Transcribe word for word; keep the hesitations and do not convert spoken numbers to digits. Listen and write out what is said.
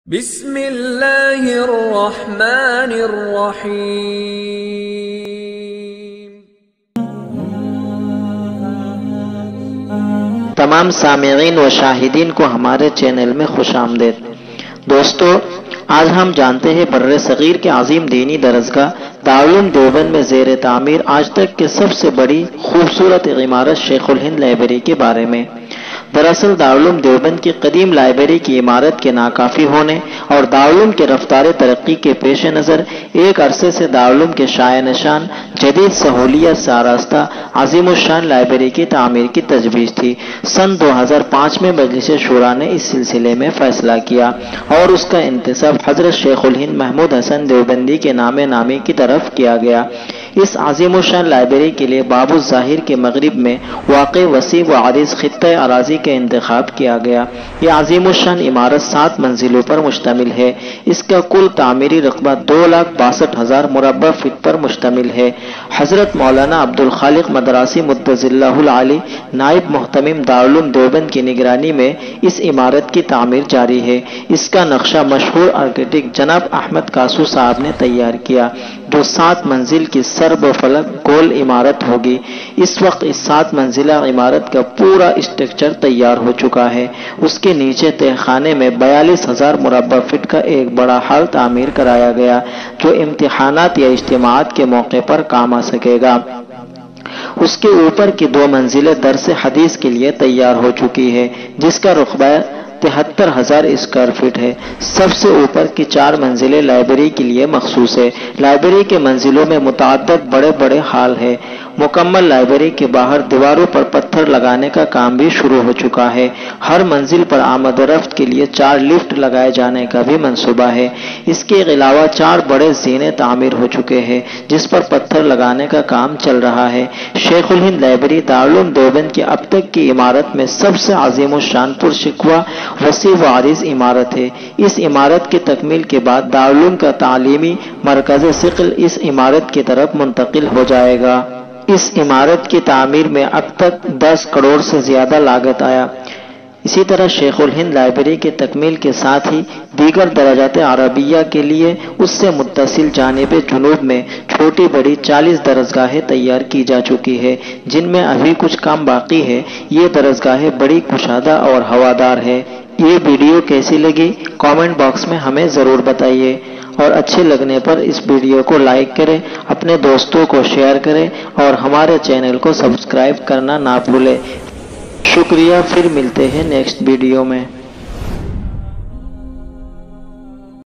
بسم اللہ الرحمن الرحیم۔ تمام سامعین و شاہدین کو ہمارے چینل میں خوش آمدید۔ دوستو، آج ہم جانتے ہیں بر صغیر کے عظیم دینی درسگاہ دارالعلوم دیوبند میں زیر تعمیر آج تک کے سب سے بڑی خوبصورت عمارت شیخ الہند لائبریری کے بارے میں۔ دراصل دارالعلوم دیوبند کی قدیم لائبریری کی عمارت کے ناکافی ہونے اور دارالعلوم کے رفتار ترقی کے پیش نظر ایک عرصے سے دارالعلوم کے شائع نشان جدید سہولیات سے آراستہ عظیم الشان لائبریری کی تعمیر کی تجویز تھی۔ سن دو ہزار پانچ میں مجلس شورا نے اس سلسلے میں فیصلہ کیا اور اس کا انتساب حضرت شیخ الہند محمود حسن دیوبندی کے نام نامی کی طرف کیا گیا۔ اس عظیم الشان لائبریری کے لیے باب الظاہر کے مغرب میں واقع وسیع و عریض خطہ اراضی کا انتخاب کیا گیا۔ یہ عظیم الشان عمارت سات منزلوں پر مشتمل ہے۔ اس کا کل تعمیری رقبہ دو لاکھ باسٹھ ہزار مربع فٹ پر مشتمل ہے۔ حضرت مولانا عبدالخالق مدراسی مدظ اللہ العالی نائب محتمم دارالعلوم دیوبند کی نگرانی میں اس عمارت کی تعمیر جاری ہے۔ اس کا نقشہ مشہور آرکیٹیکٹ جناب احمد کاسو صاحب نے تیار کیا، جو سات منزل کی سرب و فلک گول عمارت ہوگی۔ اس وقت اس سات منزلہ عمارت کا پورا اسٹرکچر تیار ہو چکا ہے۔ اس کے نیچے تہ خانے میں بیالیس ہزار مربع فٹ کا ایک بڑا ہال تعمیر کرایا گیا، جو امتحانات یا اجتماعات کے موقع پر کام آ سکے گا۔ اس کے اوپر کی دو منزلیں درس حدیث کے لیے تیار ہو چکی ہے، جس کا رقبہ تہتر ہزار اسکوائر فٹ ہے۔ سب سے اوپر کی چار منزلیں لائبریری کے لیے مخصوص ہے۔ لائبریری کے منزلوں میں متعدد بڑے بڑے ہال ہے۔ مکمل لائبریری کے باہر دیواروں پر پتھر لگانے کا کام بھی شروع ہو چکا ہے۔ ہر منزل پر آمد و رفت کے لیے چار لفٹ لگائے جانے کا بھی منصوبہ ہے۔ اس کے علاوہ چار بڑے زینے تعمیر ہو چکے ہیں، جس پر پتھر لگانے کا کام چل رہا ہے۔ شیخ الہند لائبریری دارالعلوم دیوبند کی اب تک کی عمارت میں سب سے عظیم الشان پرشکوہ وسیع و عریض عمارت ہے۔ اس عمارت کی تکمیل کے بعد دارالعلوم کا تعلیمی مرکز ثقل اس عمارت کی طرف منتقل ہو جائے گا۔ اس عمارت کی تعمیر میں اب تک دس کروڑ سے زیادہ لاگت آیا۔ اسی طرح شیخ الہند لائبریری کی تکمیل کے ساتھ ہی دیگر درجات عربیہ کے لیے اس سے متصل جانب جنوب میں چھوٹی بڑی چالیس درسگاہیں تیار کی جا چکی ہے، جن میں ابھی کچھ کام باقی ہے۔ یہ درسگاہیں بڑی کشادہ اور ہوادار ہے۔ یہ ویڈیو کیسی لگی کامنٹ باکس میں ہمیں ضرور بتائیے، اور اچھے لگنے پر اس ویڈیو کو لائک کریں، اپنے دوستوں کو شیئر کریں اور ہمارے چینل کو سبسکرائب کرنا نہ بھولیں۔ شکریہ، پھر ملتے ہیں نیکسٹ ویڈیو میں۔